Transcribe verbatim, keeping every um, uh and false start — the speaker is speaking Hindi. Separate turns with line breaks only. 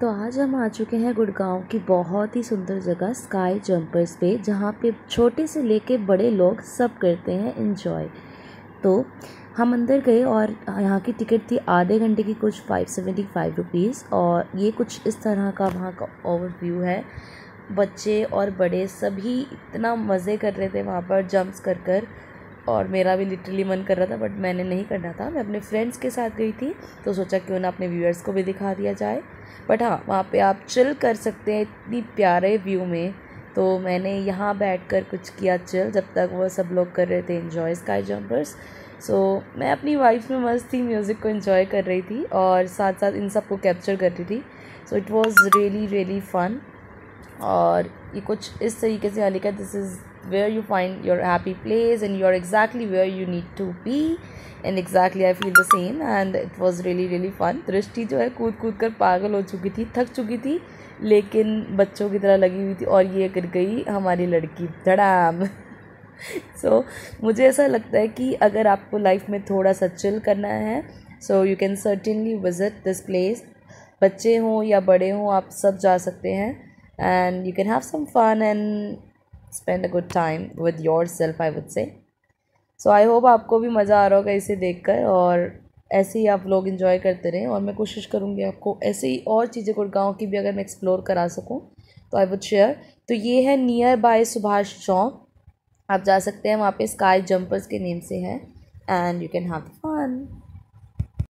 तो आज हम आ चुके हैं गुड़गांव की बहुत ही सुंदर जगह स्काई जंपर्स पे, जहाँ पे छोटे से लेके बड़े लोग सब करते हैं एंजॉय। तो हम अंदर गए और यहाँ की टिकट थी आधे घंटे की, कुछ फाइव सेवेंटी फाइव रुपीज़। और ये कुछ इस तरह का वहाँ का ओवरव्यू है। बच्चे और बड़े सभी इतना मज़े कर रहे थे वहाँ पर जंप्स कर कर, और मेरा भी लिटरली मन कर रहा था, बट मैंने नहीं करना था। मैं अपने फ्रेंड्स के साथ गई थी, तो सोचा क्यों ना अपने व्यूअर्स को भी दिखा दिया जाए। बट हाँ, वहाँ पे आप चिल कर सकते हैं इतनी प्यारे व्यू में। तो मैंने यहाँ बैठकर कुछ किया चिल, जब तक वो सब लोग कर रहे थे एंजॉय स्काई जंपर्स। सो मैं अपनी वाइफ में मस्त थी, म्यूज़िक को एंजॉय कर रही थी और साथ साथ इन सब को कैप्चर कर रही थी। So it was really really fun. और ये कुछ इस तरीके से लिखा, this is where you find your happy place and you are exactly where you need to be, and exactly I feel the same and it was really really fun. दृष्टि जो है कूद कूद कर पागल हो चुकी थी, थक चुकी थी, लेकिन बच्चों की तरह लगी हुई थी, और ये कर गई हमारी लड़की धड़ाम। सो so, मुझे ऐसा लगता है कि अगर आपको लाइफ में थोड़ा सा चिल करना है, so you can certainly visit this place. बच्चे हों या बड़े हों, आप सब जा सकते हैं, and you can have some fun and spend a good time with yourself, I would say. So I hope आपको भी मज़ा आ रहा होगा इसे देखकर, और ऐसे ही आप लोग इन्जॉय करते रहें। और मैं कोशिश करूँगी आपको ऐसे ही और चीज़ें गुड़गांव की भी अगर मैं एक्सप्लोर करा सकूँ तो आई वुड शेयर। तो ये है नियर बाय सुभाष चौक, आप जा सकते हैं, वहाँ पे स्काई जंपर्स के नेम से है, and you can have fun.